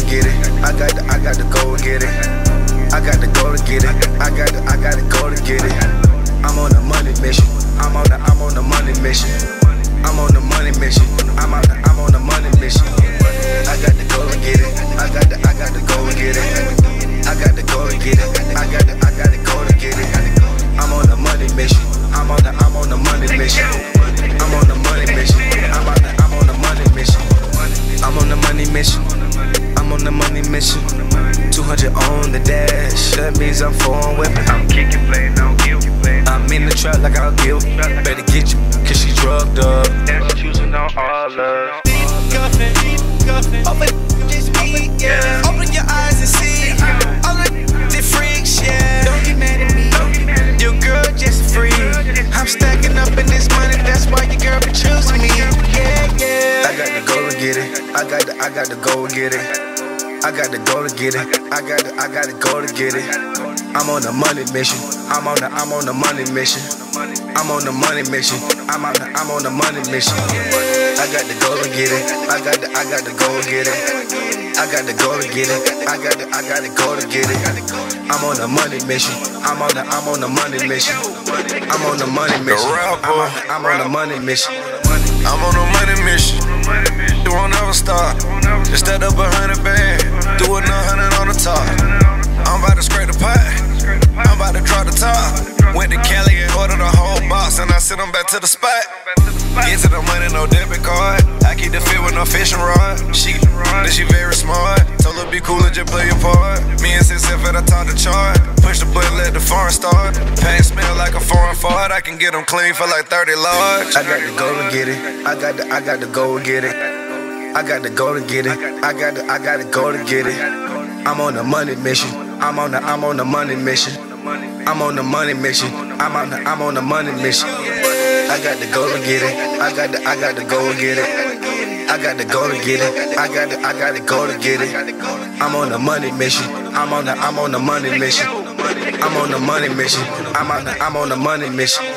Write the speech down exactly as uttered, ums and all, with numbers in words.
and get it. I got the, I got to go and get it. I got to go to get it. I got to, I got to go to get it. I'm on a money mission. I'm on the, I'm on the money mission. I'm on the money mission. I'm on the, I'm on the money mission. I got to go and get it. I got to, I got to go and get it. I got to go and get it. I got to, I got to go to get it. I'm on the money mission. I'm on the, I'm on the money mission. I'm on the money mission. I'm on the, I'm on the money mission. I'm on the money mission. I'm on the money mission. two hundred on the dash. That means I'm foreign whipping. I'm kicking, playing, no guilt. I'm in the trap like I'll give. Better get you, cause she drugged up. That's choosing on all love. Open this beat, yeah. Open your eyes and see all the freaks, yeah. Don't get mad at me. Your girl just free. I'm stacking up in this money, that's why your girl be choosing me. Yeah, yeah. I got to go to get it. I got to, I got to go and get it. I got to go to get it. I got to, I got to go to get it. I'm on the money mission. I'm on the, I'm on the money mission. I'm on the money mission. I'm on the, I'm on the money mission. I got to go and get it. I got to, I got to go and get it. I got to go to get it. I got to, I got to go to get it. I'm on the money mission. I'm on the, I'm on the money mission. I'm on the money mission. I'm on, I'm on the money mission. I'm on a money mission. It won't ever stop. Just stacked up a hundred band. Doing a hundred on the top. I'm about to scrape the pot. I'm about to drop the top. Went to Cali and ordered a whole box, and I sent them back to the spot. Get to the money, no debit card. I keep the fit with no fishing rod. She, then she very smart. Told her be cool and just play your part. Me and Sis F at the top the chart. Push the button, let the foreign start. Paint smell like a foreign fart. I can get them clean for like thirty large. I got to go and get it. I got to, I got to go and get it. I got to go to get it. I got to, I got to go to get it. I'm on the money mission. I'm on the, I'm on the money mission. I'm on the money mission. I'm on the, I'm on the money mission. I got to go to get it. I got to, I got to go and get it. I got to go to get it. I got to, I got to go to get it. I'm on the money mission. I'm on the, I'm on the money mission. I'm on the money mission. I'm on the, I'm on the money mission.